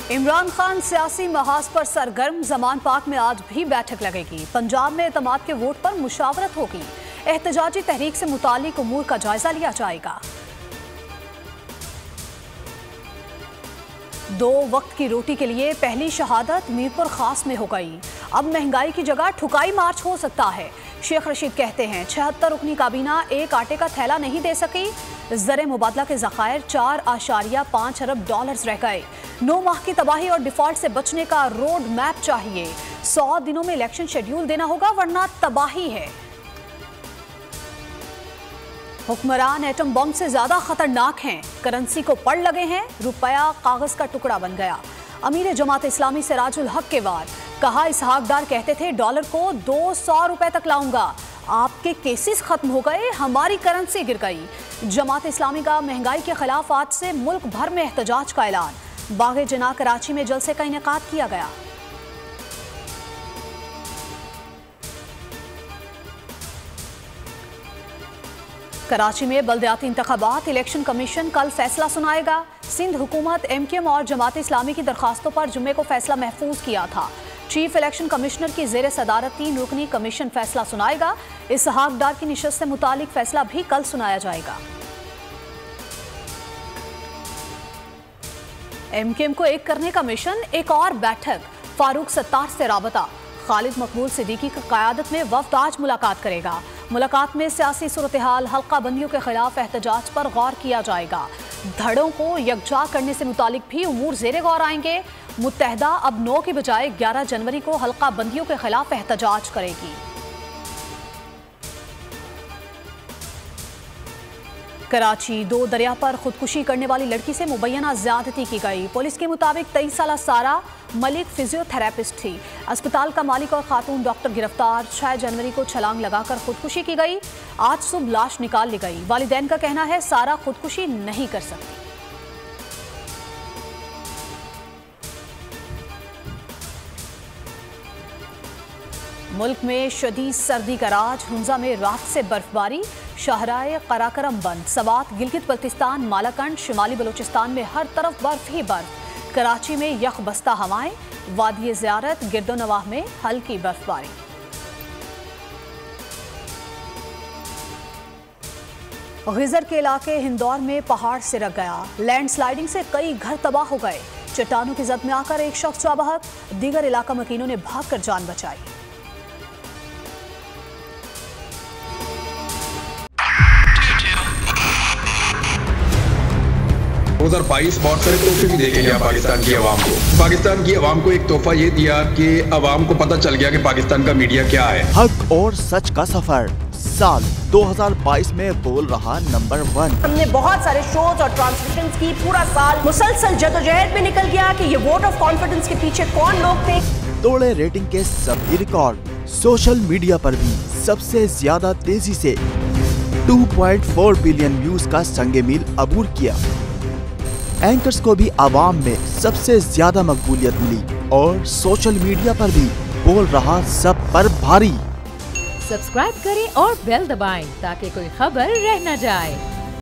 इमरान खान सियासी महाज पर सरगर्म। जमान पाक में आज भी बैठक लगेगी। पंजाब में एतमाद के वोट पर मुशावरत होगी। एहतजाजी तहरीक से मुतालिक उमूर का जायजा लिया जाएगा। 2 वक्त की रोटी के लिए पहली शहादत मीरपुर खास में हो गई। अब महंगाई की जगह ठुकाई मार्च हो सकता है। शेख रशीद कहते हैं 76 रुकनी काबीना एक आटे का थैला नहीं दे सकी। ज़र मुबादला के ज़खायर 4.5 अरब डॉलर्स रह गए। 9 माह की तबाही और डिफॉल्ट से बचने का रोड मैप चाहिए। 100 दिनों में इलेक्शन शेड्यूल देना होगा वरना तबाही है। हुक्मरान एटम बम से ज्यादा खतरनाक हैं। करेंसी को पड़ लगे हैं। रुपया कागज का टुकड़ा बन गया। अमीर जमात इस्लामी सिराजुल हक के वार कहा, इसहाक डार कहते थे डॉलर को 200 रुपए तक लाऊंगा। आपके केसेस खत्म हो गए, हमारी करेंसी गिर गई। जमात इस्लामी का महंगाई के खिलाफ आज से मुल्क भर में एहतजाज का ऐलान। बागे जना कराची में जलसे का इनेकाद किया गया। कराची में बल्दियाती इंतखाबात। इलेक्शन कमीशन कल फैसला सुनाएगा। सिंध हुकूमत MKM और जमात इस्लामी की दरखास्तों पर जुम्मे को फैसला महफूज किया था। चीफ इलेक्शन कमिश्नर की जेर सदारत 3 रुकनी कमीशन फैसला सुनाएगा। इसहाक डार की निशस्त से मुतालिक फैसला भी कल सुनाया जाएगा। MKM को एक करने का मिशन, एक और बैठक। फारूक सत्तार से राबता। खालिद मकबूल सिद्दीकी की क़यादत में वफ्द आज मुलाकात करेगा। मुलाकात में सियासी सूरत हाल, हल्का बंदियों के खिलाफ एहतजाज पर गौर किया जाएगा। धड़ों को यकजा करने से मुतालिक भी उमूर ज़ेरे गौर आएंगे। मुत्तहदा अब 9 की बजाय 11 जनवरी को हल्का बंदियों के खिलाफ एहतजाज करेगी। कराची 2 दरिया पर खुदकुशी करने वाली लड़की से मुबैना ज्यादती की गई। पुलिस के मुताबिक 23 साला सारा मलिक फिजियोथेरेपिस्ट थी। अस्पताल का मालिक और खातून डॉक्टर गिरफ्तार। 6 जनवरी को छलांग लगाकर खुदकुशी की गई। आज सुबह लाश निकाल ली गई। वालिदैन का कहना है सारा खुदकुशी नहीं कर सकती। मुल्क में शदीद सर्दी का राज। हुंजा में रात से बर्फबारी। शाहराए कराकरम बंद। सवात, गिलगित बल्तिस्तान, मालाकंड, शिमाली बलूचिस्तान में हर तरफ बर्फ ही बर्फ। कराची में यख बस्ता हवाएं। वादी ज़ियारत, गिरदोनवाह में हल्की बर्फबारी। गिजर के इलाके हिंदौर में पहाड़ सिरक गया। लैंडस्लाइडिंग से कई घर तबाह हो गए। चट्टानों की जद में आकर एक शख्स जाँ बहक। दीगर इलाका मकीनों ने भागकर जान बचाई। 2022 बहुत सारे तोहफे भी देके गया पाकिस्तान की आवाम को। पाकिस्तान की आवाम को एक तोहफा ये दिया कि आवाम को पता चल गया कि पाकिस्तान का मीडिया क्या है। हक और सच का सफर साल 2022 में बोल रहा नंबर 1। हमने बहुत सारे शोज और ट्रांसमिशंस की। पूरा साल मुसलसल जदोजहद में निकल गया कि ये वोट ऑफ कॉन्फिडेंस के पीछे कौन लोग थे। तोड़े रेटिंग के सभी रिकॉर्ड। सोशल मीडिया पर भी सबसे ज्यादा तेजी से 2.4 बिलियन व्यूज का संगे मील अबूर किया। एंकर्स को भी आवाम में सबसे ज्यादा मकबूलियत मिली और सोशल मीडिया पर भी बोल रहा सब पर भारी। सब्सक्राइब करें और बेल दबाएं ताकि कोई खबर रह न जाए।